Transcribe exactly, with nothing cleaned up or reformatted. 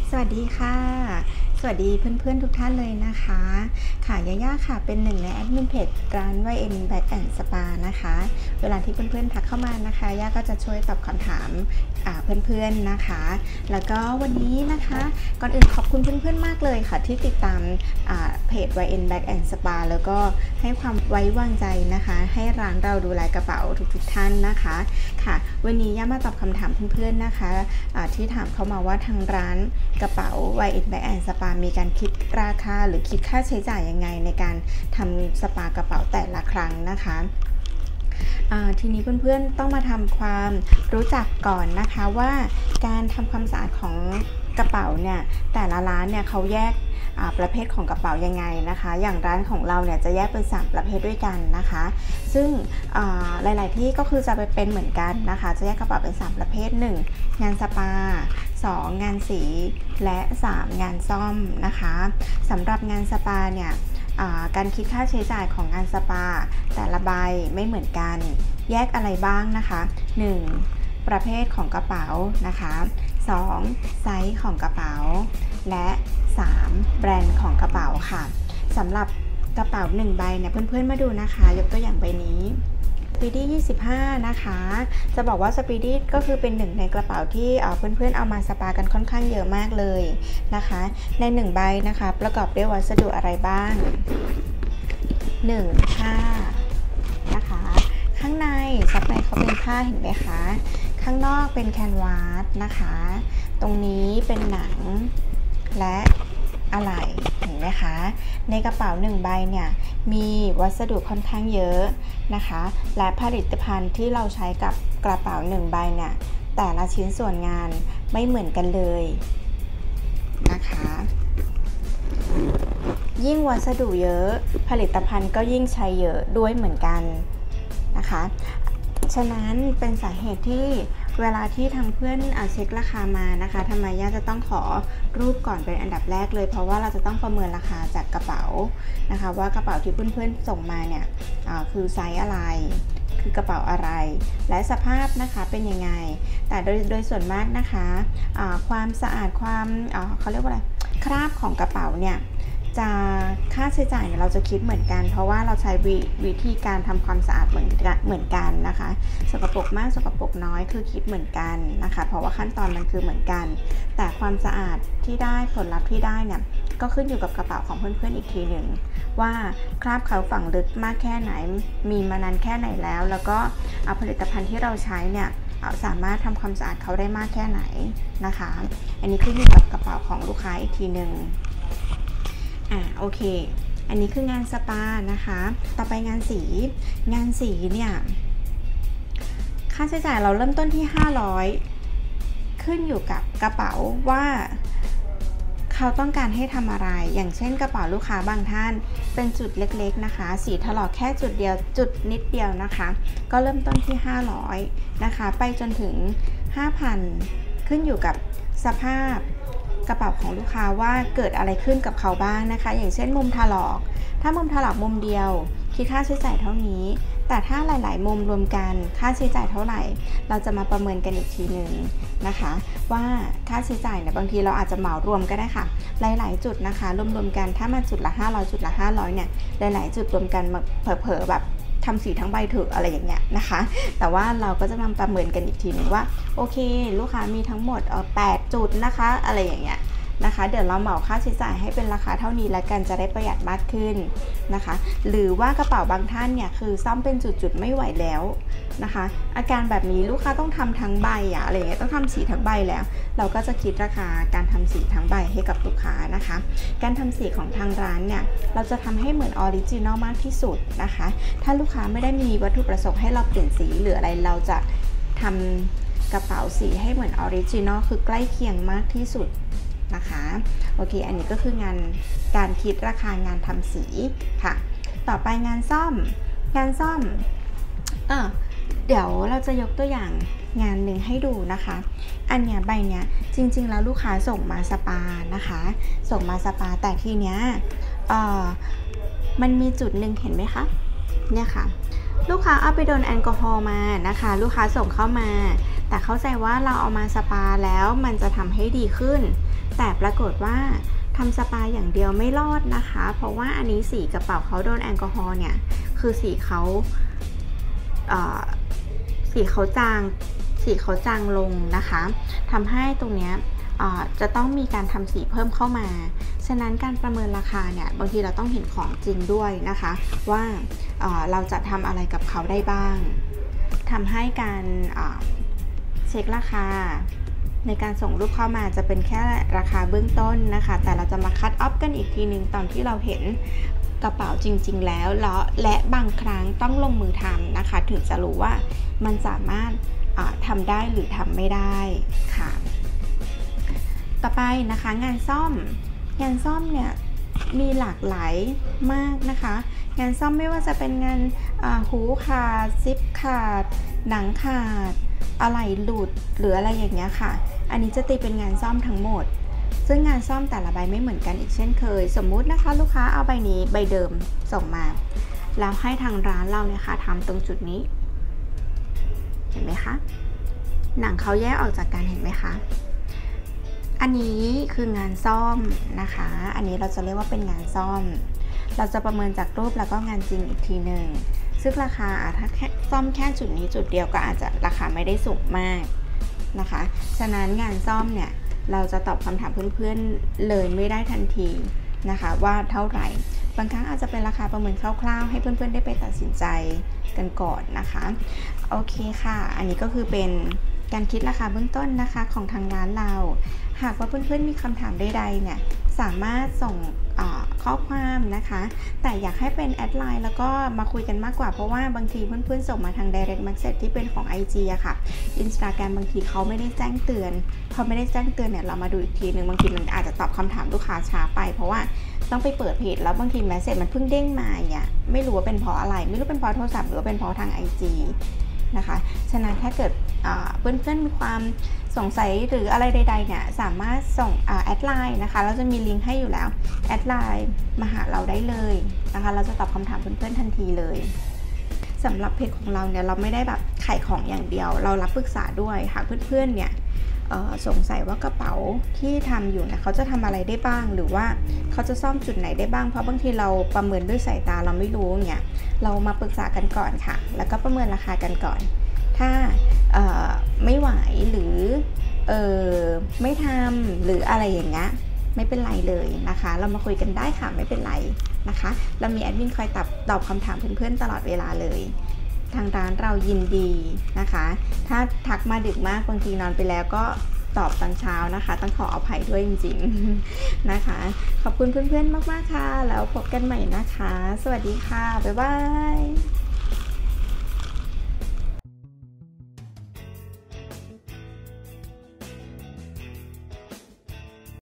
สวัสดีค่ะสวัสดีเพื่อนๆทุกท่านเลยนะคะค่ะยาย่าค่ะเป็นหนึ่งในแอดมินเพจร้าน วาย เอ็น Back and Spa นะคะเวลาที่เพื่อนๆทักเข้ามานะคะย่าก็จะช่วยตอบคำถามเพื่อนๆนะคะแล้วก็วันนี้นะคะก่อนอื่นขอบคุณเพื่อนๆมากเลยค่ะที่ติดตามเพจ วาย เอ็น Back and Spa แล้วก็ให้ความไว้วางใจนะคะให้ร้านเราดูแลกระเป๋าทุกๆท่านนะคะค่ะวันนี้ย่ามาตอบคำถามเพื่อนๆนะคะที่ถามเข้ามาว่าทางร้านกระเป๋า วาย เอ็น Back and Spa มีการคิดราคาหรือคิดค่าใช้จ่ายยังไงในการทำสปากระเป๋าแต่ละครั้งนะคะทีนี้เพื่อนๆต้องมาทำความรู้จักก่อนนะคะว่าการทำความสะอาดของกระเป๋าเนี่ยแต่ละร้านเนี่ยเขาแยกประเภทของกระเป๋ายังไงนะคะอย่างร้านของเราเนี่ยจะแยกเป็นสามประเภทด้วยกันนะคะซึ่งหลายๆที่ก็คือจะไปเป็นเหมือนกันนะคะจะแยกกระเป๋าเป็นสามประเภทหนึ่งงานสปาสองงานสีและสามงานซ่อมนะคะสำหรับงานสปาเนี่ยการคิดค่าใช้จ่ายของงานสปาแต่ละใบไม่เหมือนกันแยกอะไรบ้างนะคะหนึ่งประเภทของกระเป๋านะคะสองไซส์ของกระเป๋าและสามแบรนด์ของกระเป๋าค่ะสำหรับกระเป๋าหนึ่งใบเนี่ยเพื่อนๆมาดูนะคะยกตัวอย่างใบนี้สปีดี้ยี่สิบห้านะคะจะบอกว่าสปีดี้ก็คือเป็นหนึ่งในกระเป๋าที่เพื่อนๆเอามาสปากันค่อนข้างเยอะมากเลยนะคะในหนึ่งใบนะคะประกอบด้วยวัสดุอะไรบ้างหนึ่งผ้านะคะข้างในซับในเขาเป็นผ้าเห็นไหมคะข้างนอกเป็นแคนวาสนะคะตรงนี้เป็นหนังและอะไหล่เห็นไหมคะในกระเป๋าหนึ่งใบเนี่ยมีวัสดุค่อนข้างเยอะนะคะและผลิตภัณฑ์ที่เราใช้กับกระเป๋าหนึ่งใบเนี่ยแต่ละชิ้นส่วนงานไม่เหมือนกันเลยนะคะยิ่งวัสดุเยอะผลิตภัณฑ์ก็ยิ่งใช้เยอะด้วยเหมือนกันนะคะฉะนั้นเป็นสาเหตุที่เวลาที่ทางเพื่อนเช็คราคามานะคะทำไมย่าจะต้องขอรูปก่อนเป็นอันดับแรกเลยเพราะว่าเราจะต้องประเมินราคาจากกระเป๋านะคะว่ากระเป๋าที่เพื่อนๆส่งมาเนี่ยคือไซส์อะไรคือกระเป๋าอะไรและสภาพนะคะเป็นยังไงแต่โดยโดยส่วนมากนะคะความสะอาดความเขาเรียกว่าอะไรคราบของกระเป๋าเนี่ยจะค่าใช้จ่ายเนี่ยเราจะคิดเหมือนกันเพราะว่าเราใช้ววิธีการทำความสะอาดเหมือนกันเหมือนกันนะคะสกปรกมากสกปรกน้อยคือคิดเหมือนกันนะคะเพราะว่าขั้นตอนมันคือเหมือนกันแต่ความสะอาดที่ได้ผลลัพธ์ที่ได้เนี่ยก็ขึ้นอยู่กับกระเป๋าของเพื่อนๆอีกทีหนึ่งว่าคราบเขาฝังลึกมากแค่ไหนมีมานานแค่ไหนแล้วแล้วก็เอาผลิตภัณฑ์ที่เราใช้เนี่ยสามารถทำความสะอาดเขาได้มากแค่ไหนนะคะอันนี้ขึ้นอยู่กับกระเป๋าของลูกค้าอีกทีหนึ่งอ่าโอเคอันนี้คืองานสปานะคะต่อไปงานสีงานสีเนี่ยค่าใช้จ่ายเราเริ่มต้นที่ห้าร้อยขึ้นอยู่กับกระเป๋าว่าเขาต้องการให้ทำอะไรอย่างเช่นกระเป๋าลูกค้าบางท่านเป็นจุดเล็กๆนะคะสีถลอกแค่จุดเดียวจุดนิดเดียวนะคะก็เริ่มต้นที่ห้าร้อยนะคะไปจนถึง ห้าพัน ขึ้นอยู่กับสภาพกระเป๋าของลูกค้าว่าเกิดอะไรขึ้นกับเขาบ้างนะคะอย่างเช่นมุมถลอกถ้ามุมถลอกมุมเดียวคิดค่าใช้จ่ายเท่านี้แต่ถ้าหลายๆมุมรวมกันค่าใช้จ่ายเท่าไหร่เราจะมาประเมินกันอีกทีหนึ่งนะคะว่าค่าใช้จ่ายเนี่ยบางทีเราอาจจะเหมารวมก็ได้ค่ะหลายๆจุดนะคะรวมๆกันถ้ามาจุดละห้าร้อยจุดละห้าร้อยเนี่ยหลายๆจุดรวมกันมาเผลอๆแบบทำสีทั้งใบเถอะอะไรอย่างเงี้ยนะคะแต่ว่าเราก็จะมาประเมินกันอีกทีหนึ่งว่าโอเคลูกค้ามีทั้งหมดเอ่อแปดจุดนะคะอะไรอย่างเงี้ยนะคะเดี๋ยวเราเหมาค่าใช้จ่ายให้เป็นราคาเท่านี้แล้วกันจะได้ประหยัดมากขึ้นนะคะหรือว่ากระเป๋าบางท่านเนี่ยคือซ่อมเป็นจุดๆไม่ไหวแล้วนะคะอาการแบบนี้ลูกค้าต้องทำทั้งใบอะอะไรเงี้ยต้องทำสีทั้งใบแล้วเราก็จะคิดราคาการทำสีทั้งใบให้กับลูกค้านะคะการทำสีของทางร้านเนี่ยเราจะทำให้เหมือนออริจินอลมากที่สุดนะคะถ้าลูกค้าไม่ได้มีวัตถุประสงค์ให้เราเปลี่ยนสีหรืออะไรเราจะทำกระเป๋าสีให้เหมือนออริจินอลคือใกล้เคียงมากที่สุดนะคะโอเคอันนี้ก็คืองานการคิดราคางานทำสีค่ะต่อไปงานซ่อมงานซ่อมเออเดี๋ยวเราจะยกตัวอย่างงานหนึ่งให้ดูนะคะอันเนี้ยใบเนี้ยจริงๆแล้วลูกค้าส่งมาสปานะคะส่งมาสปาแต่ทีเนี้ยเออมันมีจุดหนึ่งเห็นไหมคะเนี่ยค่ะลูกค้าเอาไปโดนแอลกอฮอล์มานะคะลูกค้าส่งเข้ามาแต่เข้าใจว่าเราเอามาสปาแล้วมันจะทำให้ดีขึ้นแต่ปรากฏว่าทำสปาอย่างเดียวไม่รอดนะคะเพราะว่าอันนี้สีกระเป๋าเขาโดนแอลกอฮอล์เนี่ยคือสีเขาเอ่อสีเขาจางสีเขาจางลงนะคะทำให้ตรงเนี้ยจะต้องมีการทำสีเพิ่มเข้ามาฉะนั้นการประเมินราคาเนี่ยบางทีเราต้องเห็นของจริงด้วยนะคะว่าเราจะทำอะไรกับเขาได้บ้างทำให้การเช็คราคาในการส่งรูปเข้ามาจะเป็นแค่ราคาเบื้องต้นนะคะแต่เราจะมาคัดออฟกันอีกทีนึงตอนที่เราเห็นกระเป๋าจริงๆแล้วและบางครั้งต้องลงมือทำนะคะถึงจะรู้ว่ามันสามารถทำได้หรือทำไม่ได้ค่ะต่อไปนะคะงานซ่อมงานซ่อมเนี่ยมีหลากหลายมากนะคะงานซ่อมไม่ว่าจะเป็นงานหูขาดซิปขาดหนังขาดอะไหล่หลุดหรืออะไรอย่างเงี้ยค่ะอันนี้จะตีเป็นงานซ่อมทั้งหมดซึ่งงานซ่อมแต่ละใบไม่เหมือนกันอีกเช่นเคยสมมุตินะคะลูกค้าเอาใบนี้ใบเดิมส่งมาแล้วให้ทางร้านเราเนี่ยค่ะทำตรงจุดนี้เห็นไหมคะหนังเขาแยกออกจากกันเห็นไหมคะอันนี้คืองานซ่อมนะคะอันนี้เราจะเรียกว่าเป็นงานซ่อมเราจะประเมินจากรูปแล้วก็งานจริงอีกทีหนึ่งซึ่งราคาถ้าแค่ซ่อมแค่จุดนี้จุดเดียวก็อาจจะราคาไม่ได้สูงมากนะคะฉะนั้นงานซ่อมเนี่ยเราจะตอบคำถามเพื่อนๆเลยไม่ได้ทันทีนะคะว่าเท่าไหร่บางครั้งอาจจะเป็นราคาประเมินคร่าวๆให้เพื่อนๆได้ไปตัดสินใจกันก่อนนะคะโอเคค่ะอันนี้ก็คือเป็นการคิดราคาเบื้องต้นนะคะของทางร้านเราหากว่าเพื่อนๆมีคำถามใดๆเนี่ยสามารถส่งข้อความนะคะแต่อยากให้เป็นแอดไลน์แล้วก็มาคุยกันมากกว่าเพราะว่าบางทีเพื่อนๆส่งมาทาง Direct Message ที่เป็นของ ไอ จี อะค่ะ Instagram บางทีเขาไม่ได้แจ้งเตือนพอไม่ได้แจ้งเตือนเนี่ยเรามาดูอีกทีหนึ่งบางทีมันอาจจะตอบคำถามลูกค้าช้าไปเพราะว่าต้องไปเปิดเพจแล้วบางทีแมสเซจมันเพิ่งเด้งมาเนี่ยไม่รู้ว่าเป็นเพราะอะไรไม่รู้เป็นเพราะโทรศัพท์หรือว่าเป็นเพราะทาง ไอ จี นะคะฉะนั้นถ้าเกิดเพื่อนๆมีความสงสัยหรืออะไรใดๆเนี่ยสามารถส่งแอดไลน์นะคะเราจะมีลิงก์ให้อยู่แล้วแอดไลน์มาหาเราได้เลยนะคะเราจะตอบคำถามเพื่อนๆทันทีเลยสำหรับเพจของเราเนี่ยเราไม่ได้แบบขายของอย่างเดียวเรารับปรึกษาด้วยหากเพื่อนๆเนี่ยสงสัยว่ากระเป๋าที่ทำอยู่เนี่ยเขาจะทำอะไรได้บ้างหรือว่าเขาจะซ่อมจุดไหนได้บ้างเพราะบางทีเราประเมินด้วยสายตาเราไม่รู้เนี่ยเรามาปรึกษากันก่อนค่ะแล้วก็ประเมินราคากันก่อนถ้าไม่ไหวหรือเออไม่ทำหรืออะไรอย่างเงี้ยไม่เป็นไรเลยนะคะเรามาคุยกันได้ค่ะไม่เป็นไรนะคะเรามีแอดมินคอยตอบตอบคำถามเพื่อนๆตลอดเวลาเลยทางร้านเรายินดีนะคะถ้าทักมาดึกมากบางทีนอนไปแล้วก็ตอบตอนเช้านะคะต้องขออภัยด้วยจริงๆนะคะขอบคุณเพื่อนๆมากๆค่ะแล้วพบกันใหม่นะคะสวัสดีค่ะบ๊ายบาย